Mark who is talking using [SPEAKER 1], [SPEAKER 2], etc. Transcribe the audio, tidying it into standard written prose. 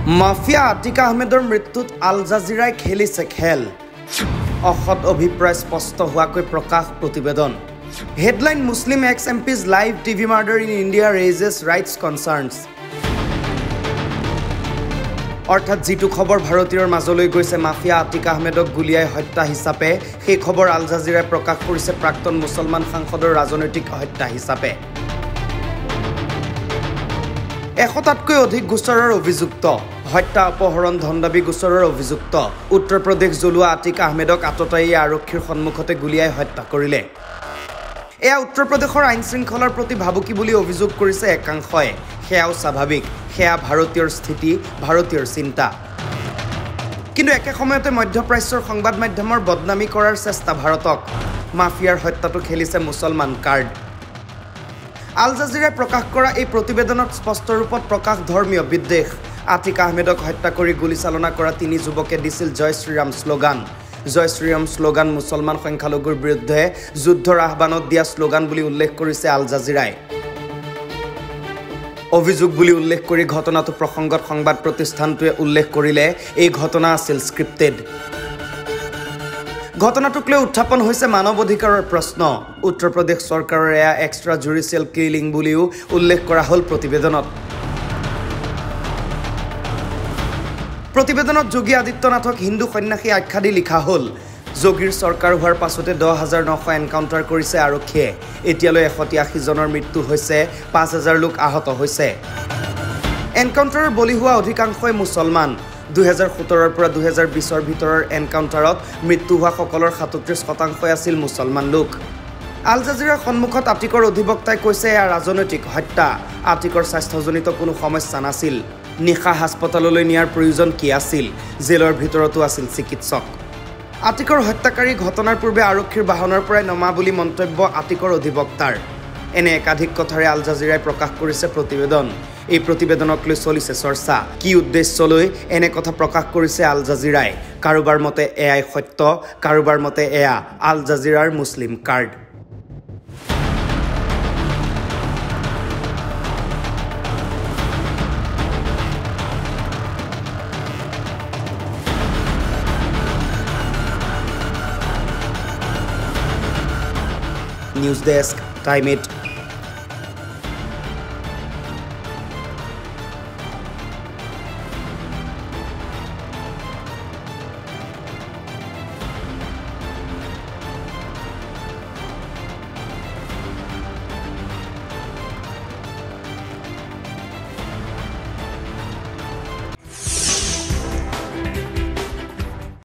[SPEAKER 1] Mafia Atiq আহমেদৰ মৃত্যুত আল জাজিৰাই খেলিছে খেল অসৎ অভিপ্ৰায় স্পষ্ট হোৱাকৈ প্ৰকাশ প্ৰতিবেদন headline Muslim ex MPs live TV murder in India raises rights concerns অৰ্থাৎ যিটো খবৰ ভাৰতীয়ৰ মাজলৈ গৈছে মাফিয়া আতিক আহমেদক গুলিয়াই হত্যা হিচাপে সেই খবৰ আল জাজিৰাই প্ৰকাশ কৰিছে প্ৰাক্তন মুছলমান সাংসদৰ ৰাজনৈতিক হত্যা হিচাপে এশটাতকৈ অধিক গোচৰৰ অভিযুক্ত হত্যা অপহৰণ ধনদাবী গোচৰৰ অভিযুক্ত উত্তৰ প্ৰদেশ জলুৱা আতিক আহমেদক আততায়ী আৰক্ষীৰ সন্মুখতে গুলিয়াই হত্যা কৰিলে এয়া উত্তৰ প্ৰদেশৰ আইন শৃংখলাৰ প্ৰতি ভাবুকি বুলি অভিযোগ কৰিছে একাংশই সেয়াও স্বাভাৱিক সেয়া ভাৰতীয়ৰ স্থিতি ভাৰতীয়ৰ চিন্তা কিন্তু একে সময়তে মধ্যপ্ৰাচ্যৰ সংবাদ মাধ্যমৰ বদনামী কৰাৰ চেষ্টা ভাৰতক মাফিয়াৰ হত্যাটো খেলিছে মুছলমান কাৰ্ড আল জাজিৰাই প্ৰকাশ কৰা এই প্ৰতিবেদনত স্পষ্ট ৰূপত প্ৰকাশ ধৰ্মীয় বিদ্বেষ আতিক আহমেদক হত্যা কৰি গুলীচালনা কৰা তিনি যুৱকে দিছিল জয় শ্ৰীৰাম শ্লোগান মুছলমান সংখ্যালঘুৰ বিৰুদ্ধে যুদ্ধৰ আহ্বানত দিয়া শ্লোগান বুলি উল্লেখ কৰিছে আল জাজিৰাই অভিযোগ বুলি উল্লেখ কৰি ঘটনাটো প্ৰসংগত সংবাদ প্ৰতিষ্ঠানটোৱে উল্লেখ কৰিলে এই ঘটনা আছিল স্ক্ৰিপ্টেড ঘটনাটোক লৈ উত্থাপন হৈছে মানৱ অধিকাৰৰ প্ৰশ্ন উত্তৰ প্ৰদেশ চৰকাৰৰ এয়া এক্সট্ৰা জুডিচিয়েল কিলিং বুলিও উল্লেখ কৰা হ'ল প্ৰতিবেদনত যোগী আদিত্যনাথক হিন্দু সন্ন্যাসী আখ্যা দি লিখা হ'ল যোগীৰ চৰকাৰ হোৱাৰ পাছতে 10,900 এনকাউণ্টাৰ কৰিছে আৰক্ষীয়ে এতিয়ালৈ 183 জনৰ মৃত্যু হৈছে 5,000 লোক আহত হৈছে এনকাউণ্টাৰৰ বলি হোৱা অধিকাংশই মুছলমান 2017 পৰা 2020 ভিতৰৰ এনকাউণ্টাৰত মৃত্যু হোৱা সকলৰ 37% আছিল মুছলমান লোক আল জাজিৰাৰ সন্মুখত আতিকৰ অধিবক্তাই কৈছে এয়া ৰাজনৈতিক হত্যা আতিকৰ স্বাস্থ্যজনিত কোনো সমস্যা নাছিল নিশা হাস্পতাললৈ নিয়াৰ প্ৰয়োজন কি আছিল জেলৰ ভিতৰতো আছিল চিকিৎসক আতিকৰ হত্যাকাৰী ঘটনাৰ পূৰ্বে আৰক্ষীৰ বাহনৰ পৰাই নমা বুলি মন্তব্য আতিকৰ অধিবক্তাৰ এনে একাধিক কথাৰে আল জাজিৰাই প্ৰকাশ কৰিছে প্ৰতিবেদন এই প্ৰতিবেদনক লৈ চলিছে চৰ্চা কি উদ্দেশ্য লৈ এনে কথা প্ৰকাশ কৰিছে আল জাজিৰাই কাৰোবাৰ মতে এয়াই সত্য কাৰোবাৰ মতে এয়া আল জাজিৰাৰ Muslim card News Desk, Time It.